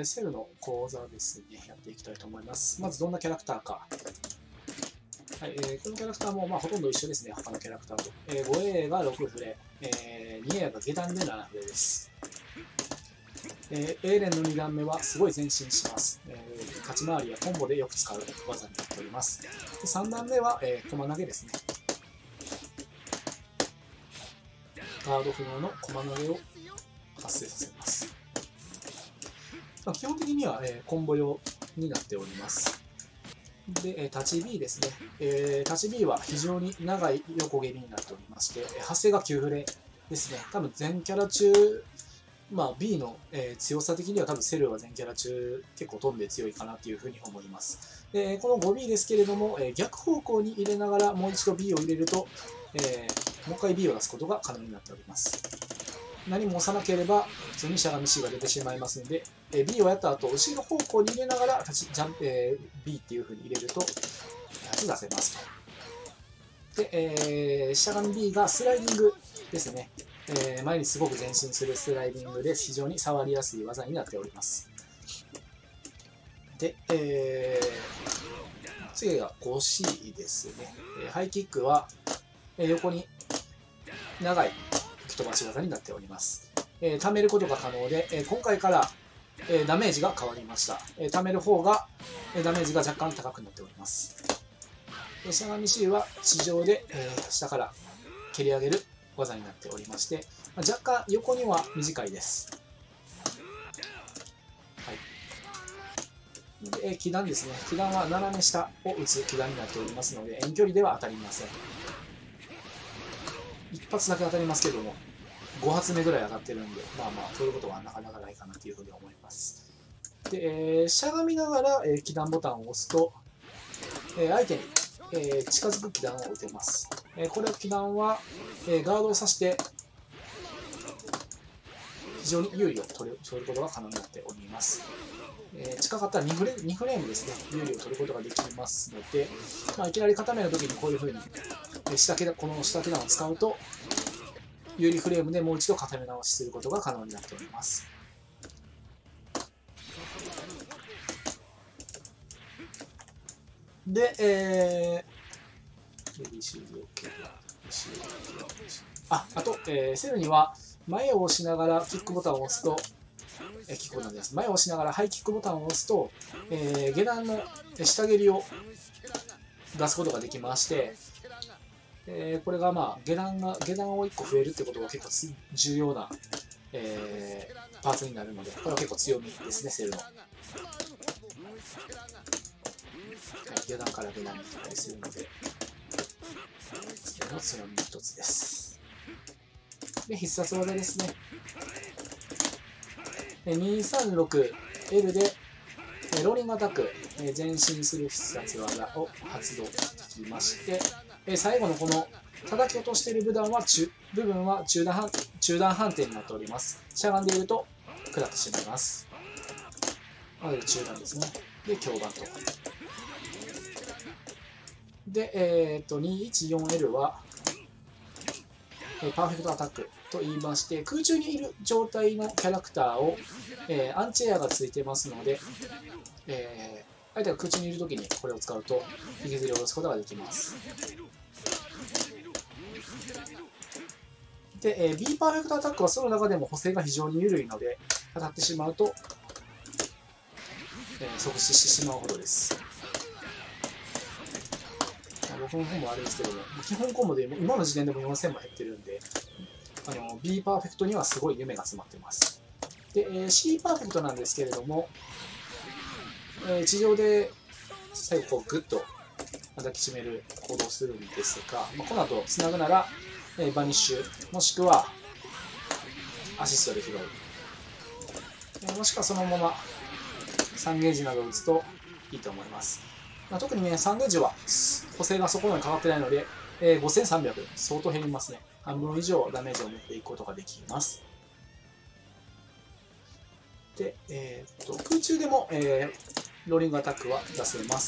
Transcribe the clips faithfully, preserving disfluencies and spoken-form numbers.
ー、セルの講座ですね、やっていきたいと思います。まずどんなキャラクターか。はい、えー、このキャラクターもまあほとんど一緒ですね、他のキャラクターと。えー、ごエー がろくフレ、えー、にエー が下段でななフレです。えー、エーレンのに段目はすごい前進します。えー、勝ち回りやコンボでよく使う技になっております。でさん段目は、えー、駒投げですね。ガード不能の駒投げを発生させます。まあ、基本的には、えー、コンボ用になっております。で、えー、立ち B ですね。えー、立ち B は非常に長い横蹴りになっておりまして、発生がきゅうフレですね。多分全キャラ中、まあ、B の、えー、強さ的には多分セルは全キャラ中結構飛んで強いかなというふうに思います。でこの ごビー ですけれども、えー、逆方向に入れながらもう一度 B を入れると、えー、もう一回 B を出すことが可能になっております。何も押さなければ普通にしゃがみ C が出てしまいますので、えー、B をやった後後ろ方向に入れながら立ちジャンプ、えー、B っていうふうに入れると立ち出せますと。で、えー、しゃがみ B がスライディングですね。えー、前にすごく前進するスライディングで非常に触りやすい技になっております。で、えー、次が ごシー ですね。えー、ハイキックは、えー、横に長い吹き飛ばし技になっております。えー、貯めることが可能で、えー、今回から、えー、ダメージが変わりました。えー、貯める方が、えー、ダメージが若干高くなっております。しゃがみ C は地上で、えー、下から蹴り上げる技になっておりまして、若干横には短いです。はい、で、えー、気弾ですね。気弾は斜め下を打つ気弾になっておりますので、遠距離では当たりません。一発だけ当たりますけども、ご発目ぐらい当たってるんで、まあまあ、取ることはなかなかないかなというふうに思います。で、えー、しゃがみながら、えー、気弾ボタンを押すと、えー、相手に、えー、近づく気弾を打てます。えー、これ気弾は、えー、ガードをさして、非常に有利を取る、取ることが可能になっております。えー、近かったら 2, フレにフレームですね、有利を取ることができますので、まあ、いきなり固めの時にこういうふうに、えー、下この下手段を使うと、有利フレームでもう一度固め直しすることが可能になっております。で、えー、あ、あと、えー、セルには前を押しながらキックボタンを押すと、えー、キックボタンです。前を押しながらハイキックボタンを押すと、えー、下段の下蹴りを出すことができまして、えー、これがまあ下段が下段をいっこ増えるってことが結構重要な、えー、パーツになるので、これは結構強みですね、セルの。はい、下段から下段に行ったりするので、セルの強みの一つです。で、必殺技ですね。にさんろくエル でローリングアタック、前進する必殺技を発動できまして、最後のこの叩き落としている部分は中部分は中段中段判定になっております。しゃがんでいると下ってしまいます。なので中段ですね。で、強板と。で、えっと、にいちよんエル はパーフェクトアタックと言いまして、空中にいる状態のキャラクターを、えー、アンチエアがついてますので、えー、相手が空中にいるときにこれを使うと引きずり下ろすことができます。で、えー、B パーフェクトアタックはその中でも補正が非常に緩いので、当たってしまうと、えー、即死してしまうほどです。僕の方もあれですけども、基本コンボで今の時点でもよんせんも減ってるんで、あの B パーフェクトにはすごい夢が詰まってます。で、えー、C パーフェクトなんですけれども、えー、地上で最後こうグッと抱きしめる行動をするんですが、まあ、この後つなぐなら、えー、バニッシュもしくはアシストで拾う、えー、もしくはそのままさんゲージなどを打つといいと思います。まあ、特にねさんゲージは補正がそこまでかかってないので、えー、ごせんさんびゃく相当減りますね。半分以上ダメージを持っていくことができます。で、えー、っと空中でも、えー、ローリングアタックは出せます。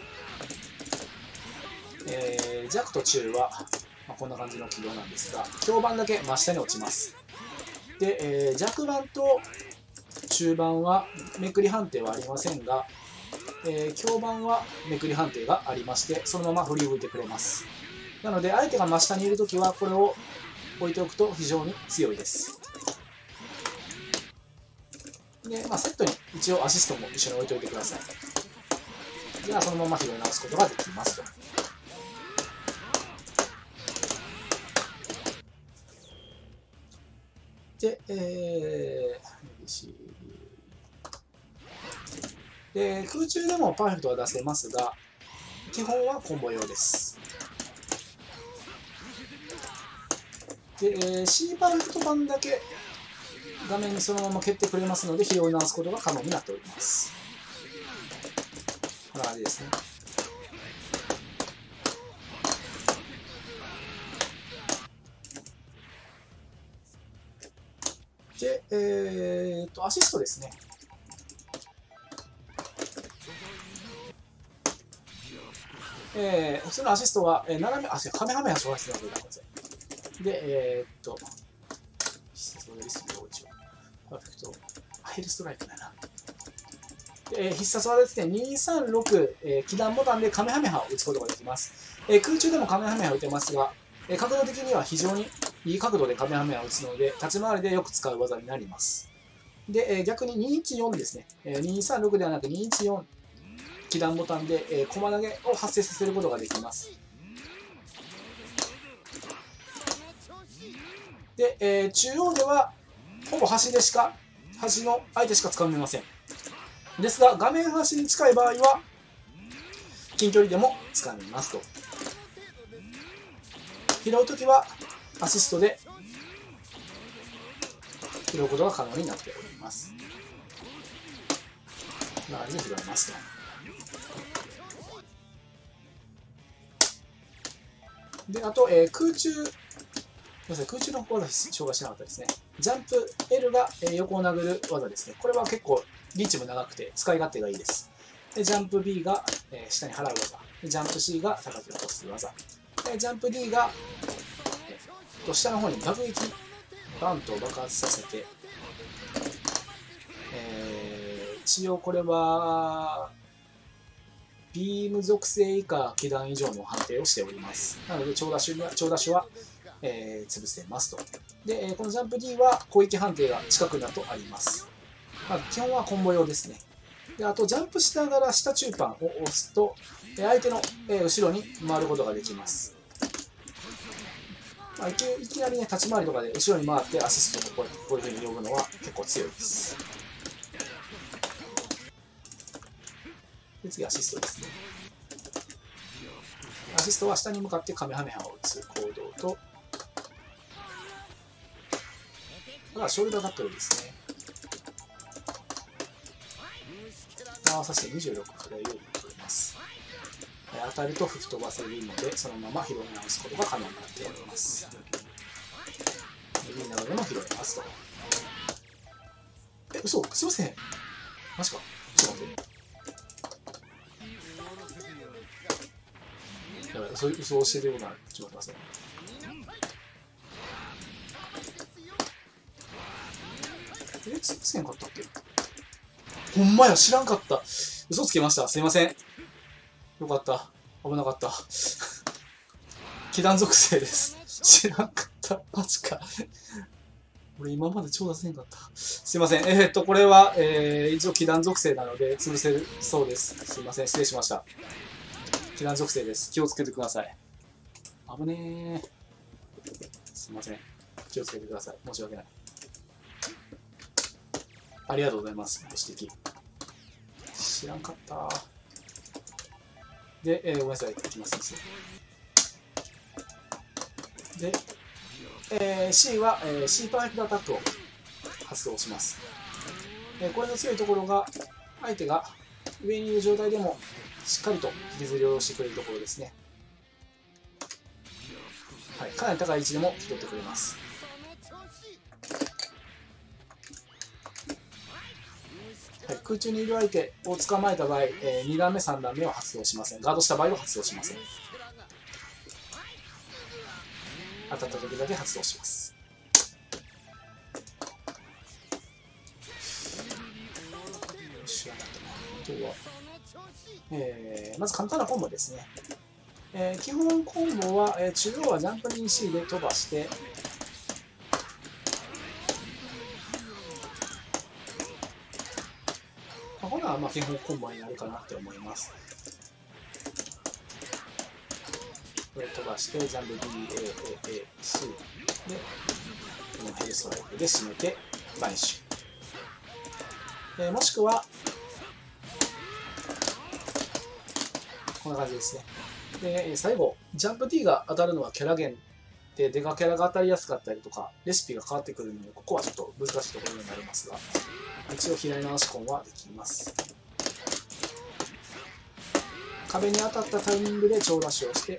えー、弱と中は、まあ、こんな感じの軌道なんですが、強板だけ真下に落ちます。で、えー、弱板と中盤はめくり判定はありませんが、えー、強盤はめくり判定がありまして、そのまま振り向いてくれます。なので相手が真下にいるときはこれを置いておくと非常に強いです。で、まあ、セットに一応アシストも一緒に置いておいてください。じゃあそのまま拾い直すことができますと。で、えー、で空中でもパーフェクトは出せますが、基本はコンボ用です。で、えー、C パーフェクト版だけ画面にそのまま蹴ってくれますので、拾い直すことが可能になっております。こんな感じですね。で、えー、とアシストですね。えー、普通のアシストは、えー、斜め、あ、カメハメハ障害するわけだ。で、えー、っと、必殺技リスクを一応、パーフェクト、ヘルストライクだな。で、えー、必殺技ですね、にさんろく、えー、起弾ボタンでカメハメハを打つことができます。えー、空中でもカメハメハを打てますが、えー、角度的には非常にいい角度でカメハメハを打つので、立ち回りでよく使う技になります。で、えー、逆ににいちよんですね、えー、にさんろくではなくにいちよん、起弾ボタンで、えー、駒投げを発生させることができます。で、えー、中央ではほぼ端でしか、端の相手しか掴めません。ですが、画面端に近い場合は、近距離でも掴めますと。拾うときは、アシストで拾うことが可能になっております。こんな感じで拾えますと。で、あと、えー、空中、空中の技紹介しなかったですね。ジャンプ L が横を殴る技ですね。これは結構リーチも長くて使い勝手がいいです。でジャンプ B が下に払う技。でジャンプ C が高く落とす技。でジャンプ D が下の方に爆撃バントを爆発させて、えー、一応これはビーム属性以下気弾以上の判定をしております。なので超ダッシュは、超ダッシュはえー、潰せますと。で、このジャンプ D は攻撃判定が近くだとあります。まあ、基本はコンボ用ですね。で、あと、ジャンプしながら下中盤を押すと、相手の後ろに回ることができます。まあ、いきいきなりね、立ち回りとかで後ろに回ってアシストとこういう風に呼ぶのは結構強いです。で、次、アシストですね。アシストは下に向かってカメハメハを打つ行動と、ショルダーカットルですね。合わさせてにじゅうろくくらいを取ります。当たると吹き飛ばせるので、そのまま拾い直すことが可能になっております。右などでも拾いますと。え、嘘、すいません。マジか。ちょっと待って。やばい、そういう嘘を教えてることある。ちょっと待ってください。え、つせんかったっけ？ほんまや、知らんかった。嘘つけました。すいません。よかった。危なかった。気弾属性です。知らんかった。マジか。俺今まで超出せんかった。すいません。えー、っと、これは、えー、一応気弾属性なので潰せるそうです。すいません。失礼しました。気弾属性です。気をつけてください。危ねー。すいません。気をつけてください。申し訳ない。ありがとうございます。ご指摘。知らんかった。で、えー、ごめんなさい。いきますね。で、えー、C は、えー、C パーフェクトアタックを発動します。えー、これの強いところが、相手が上にいる状態でもしっかりと引きずり下ろしてくれるところですね。はい、かなり高い位置でも拾ってくれます。はい、空中にいる相手を捕まえた場合、えー、に段目、さん段目を発動しません。ガードした場合は発動しません。当たった時だけ発動します。 シュアタックね。あとは、えー、まず簡単なコンボですね。えー、基本コンボは、えー、中央はジャンプ にシー で飛ばして、まあ、ほなまあ基本コンボになるかなって思います。これ飛ばして、ジャンプ ビーエーエーエーシー で、このヘルストライクで締めて、バニッシュ。えー、もしくは、こんな感じですね。で、最後、ジャンプ T が当たるのはキャラ減で、デカキャラが当たりやすかったりとか、レシピが変わってくるので、ここはちょっと難しいところになりますが、一応左直しコンはできます。壁に当たったタイミングで超ダッシュをして、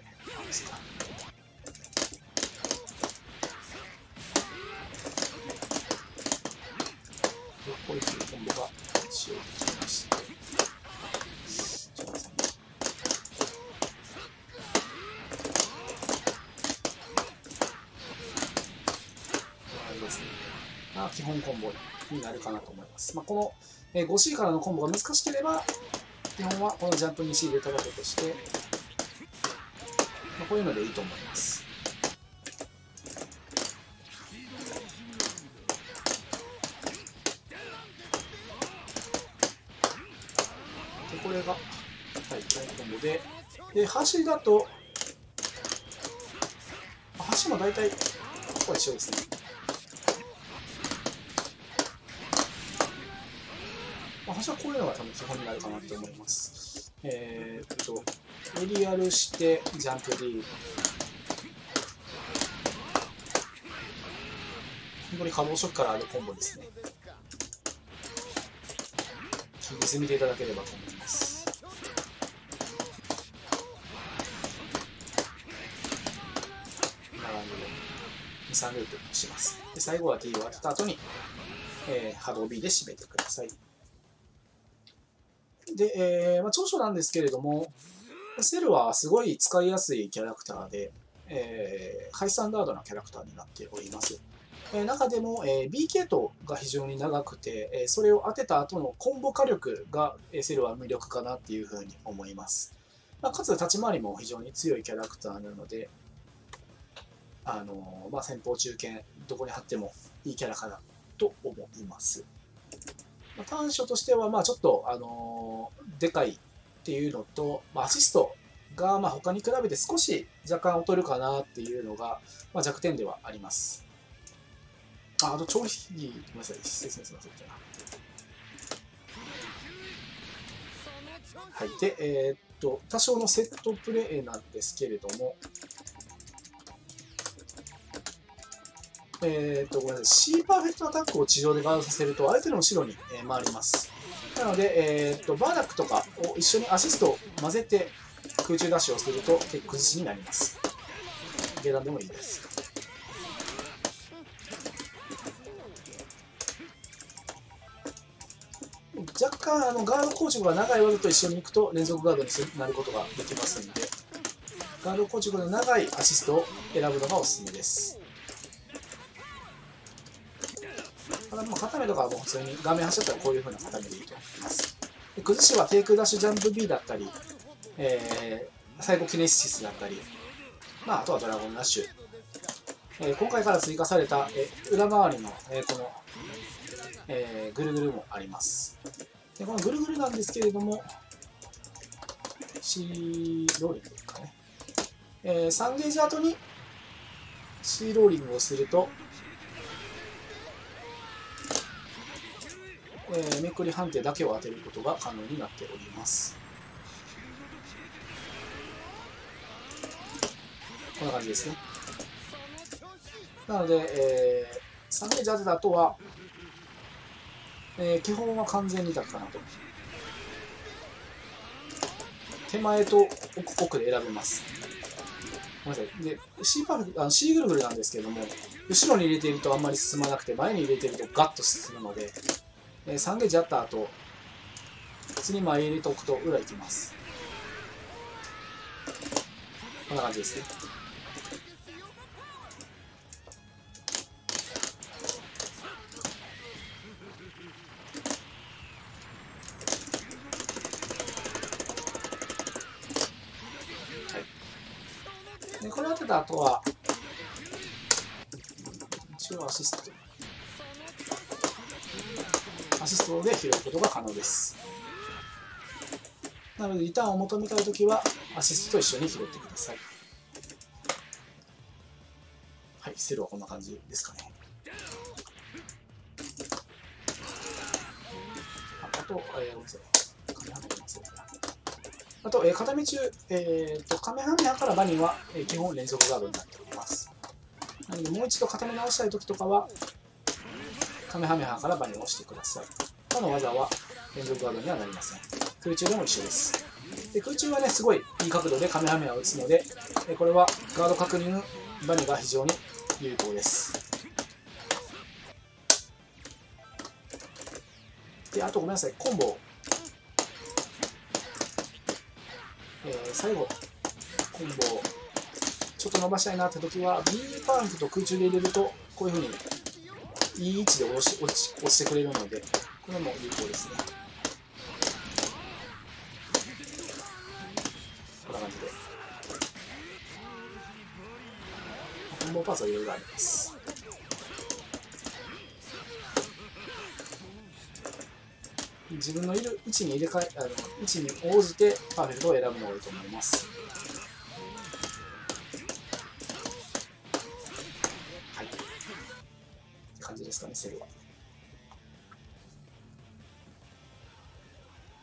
こういうコンボが一応できまして、基本コンボになるかなと思います。まあ、この ごシー からのコンボが難しければ、基本はこのジャンプ にシー で叩くとして、まあ、こういうのでいいと思います。でこれが、はい、基本コンボで、で、橋だと、橋も大体、ここは一緒ですね。橋はこういうのが多分基本になるかなと思います。えー、っと、エリアルして、ジャンプ D。本当に可動初期からあるコンボですね。気にしてみていただければと思います。並んでに、さんループします。で最後は D を当てた後に、えー、波動 B で締めてください。で、えーまあ、長所なんですけれども、セルはすごい使いやすいキャラクターで、えー、ハイスタンダードなキャラクターになっております。えー、中でも、えー、B 系統が非常に長くて、えー、それを当てた後のコンボ火力が、えー、セルは魅力かなっていうふうに思います。まあ、かつ立ち回りも非常に強いキャラクターなので、あのーまあ、先方中堅どこに貼ってもいいキャラかなと思います。短所としては、まあちょっと、あのー、でかいっていうのと、まあ、アシストが、まあ、他に比べて少し若干劣るかなっていうのが、まあ、弱点ではあります。あ、あと調理費、ごめんなさい、説明しません。はい。で、えー、っと、多少のセットプレイなんですけれども、えー、っと、ごめんなさい。C パーフェクトアタックを地上でガードさせると、相手の後ろに回ります。なので、えー、っと、バーダックとかを一緒にアシストを混ぜて空中ダッシュをすると、崩しになります。下段でもいいです。若干、あのガード構築が長い技と一緒に行くと連続ガードになることができますので、ガード構築の長いアシストを選ぶのがおすすめです。固めとかはもう普通に画面走ったらこういう風な固めでいいと思います。で崩しはテイクダッシュジャンプ B だったり、えー、最後キネシスだったり、まあ、あとはドラゴンダッシュ、えー、今回から追加された、えー、裏回りの、えー、この、えー、ぐるぐるもあります。でこのぐるぐるなんですけれども C ローリングですかね、えー、さんゲージ後に C ローリングをするとえー、めくり判定だけを当てることが可能になっております。こんな感じですね。なので、えー、さんゲージ当てた後は、えー、基本は完全に立つかなと。手前と奥、奥で選べます。ごめんなさい。で、C パーフ、あの C ぐるぐるなんですけれども、後ろに入れているとあんまり進まなくて、前に入れているとガッと進むので、さんゲージあった後、次前入れておくと裏行きます。こんな感じですね。 てた後は一応アシストアシストで拾うことが可能です。なのでリターンを求めたいときはアシストと一緒に拾ってください。はい、セルはこんな感じですかね。あと、えー、ごめんなさい。あと、えー、片道、えーと、カメハメハからバニーは、えー、基本連続ガードになっております。なので、もう一度固め直したいときとかは、カメハメハからバニーを押してください。他の技は連続ガードにはなりません。空中でも一緒です。で空中はね、すごいいい角度でカメハメハを打つので、えー、これはガード確認バニーが非常に有効です。で、あとごめんなさい、コンボえー、最後、コンボをちょっと伸ばしたいなって時は、B パーンクと空中で入れると、こういうふうにいい位置で落ち落ち落ちてくれるので、これも有効ですね。こんな感じで。コンボパーツはいろいろあります。自分のいる位置に入れ替え、あの位置に応じてパーフェクトを選ぶのがいいと思います。はい。って感じですかね、セルは。